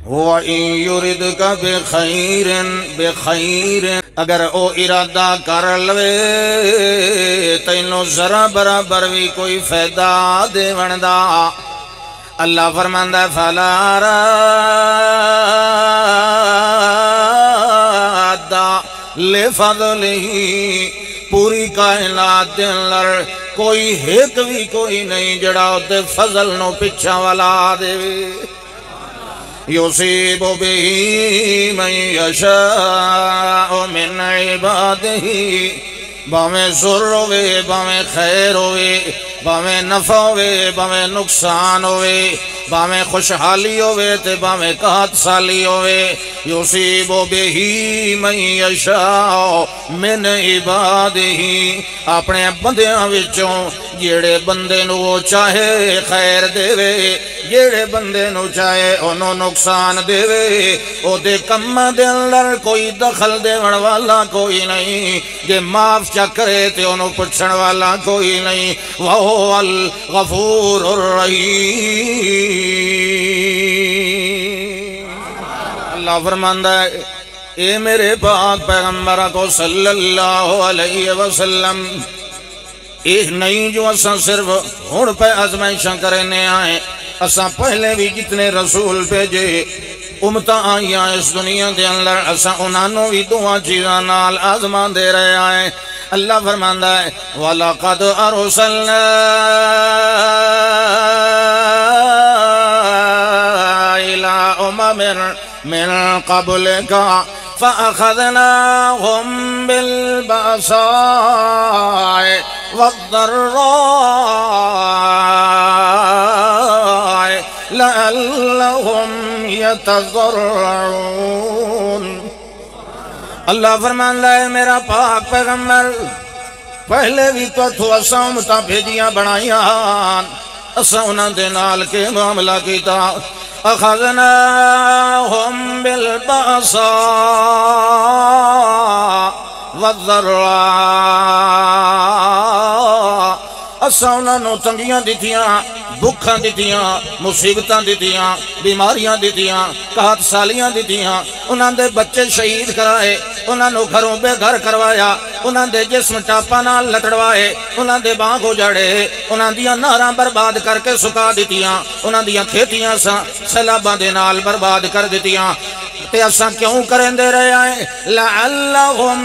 وَإِن يُرِدْكَ بِخَيْرٍ اگر او ارادہ کر لوے تینوں ذرا برابر بھی کوئی فائدہ دیون دا اللہ فرماندا ہے فَلَا رَادَّ لِفَضْلِهِ پوری کائنات دے اندر کوئی ایک بھی کوئی نہیں جڑا تے فضل نو پچھا والا دے یصیب به من یشاء من عباده باویں سر ہوئے باویں خیر ہوئے باویں نفع ہوئے باویں نقصان ہوئے باویں خوشحالی ہوئے تے باویں قحط سالی ہوئے یصیب به من یشاء من عباده اپنے بندیاں وچوں جیڑے بندے نو وہ چاہے خیر دے وے جیڑے بندے نو چاہے انہوں نقصان دے وے او دے کم دے اندر کوئی دخل دے والا کوئی نہیں جے معاف چکرے تے انہوں پچھن والا کوئی نہیں وَهُوَ الْغَفُورُ الرَّحِيمُ اللہ فرماندا ہے اے میرے پاک پیغمبر کو صلی اللہ علیہ وسلم ایک نہیں جو اساں صرف ہن پہ آزمائشاں کرنے آئے اساں پہلے بھی جتنے رسول بھیجے امتاں آئیاں اس دنیا دے اندر اساں انہوں بھی دعا چیزاں نال آزمان دے رہے آئے اللہ فرماندا ہے وَلَقَدْ أَرْسَلْنَا إِلَىٰ أُمَمٍ مِّن قَبْلِكَ فَأَخَذْنَاهُمْ بِالْبَأْسَاءِ وَالضَّرَّاءِ لَعَلَّهُمْ يَتَضَرَّعُونَ اللہ فرماندا ہے میرا پاک پیغمبر پہلے بھی تو اساں امتاں بھیجیاں بنائیاں اساں انہاں دے نال کے معاملہ کیتا اخذناہم بالبأساء والضراء اساں انہاں نو تنگیاں دتیاں بھوکاں دتیاں مصیبتاں دتیاں بیماریاں دتیاں قحط سالیاں دتیاں انہاں دے بچے شہید کرائے انہاں نو گھروں بے گھر کروایا انہاں دے جسم ٹاپا نال لٹڑوائے انہاں دے باغ اجاڑے انہاں دیاں نہراں برباد کر کے سکا دتیاں انہاں دیاں کھیتیاں سیلاباں دے نال برباد کر دتیاں تے اساں کیوں کرندے رہے آئے لعلہم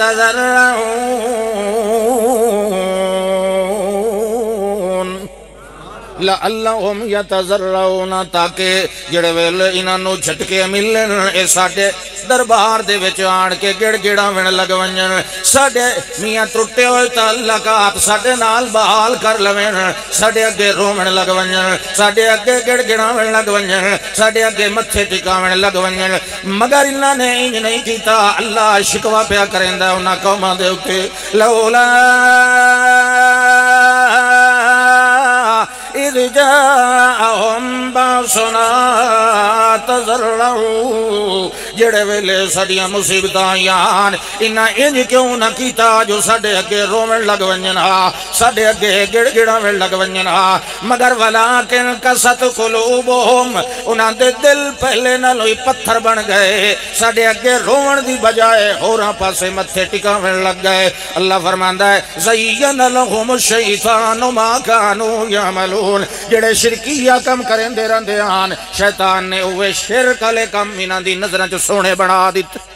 یتضرعون لعلہم یتضرعون تاکہ جڑے ویلے انہاں نو جھٹکے ملن اے ساڈے دربار دے وچ آن کے گڑ گڑاون لگ ونجن ساڈے میاں ٹوٹے ہوئے تعلقات ساڈے نال بحال کر لوین ساڈے اگے روون لگ ونجن ساڈے اگے گڑ گڑاون لگ ونجن ساڈے اگے متھے ٹکاون لگ ونجن مگر انہاں نے انج نہیں کیتا اللہ شکوا پیا کریندا انہاں قوماں دے اوتے لولا اذ جاءہم باسنا تضرعوا جڑے ویلے ساڈیاں مصیبتاں آئیاں انہاں انج کیوں نہ کیتا جو ساڈے اگے روون لگ ونجن ساڈے اگے گڑ گڑاون لگ ونجن مگر ولیکن قست قلوبہم انہاں دے دل پہلے نالوں پتھر بن گئے ساڈے اگے رون دی بجائے ہوراں پاسے متھے ٹکاون لگ گئے اللہ فرماندا ہے زین لہم الشیطان ما کانوا یعملون جڑے شرکیہ کم کرندے رہندے ہن شیطان نے اوے شرک والے کم انہاں دی نظراں چ سونے بنا دتے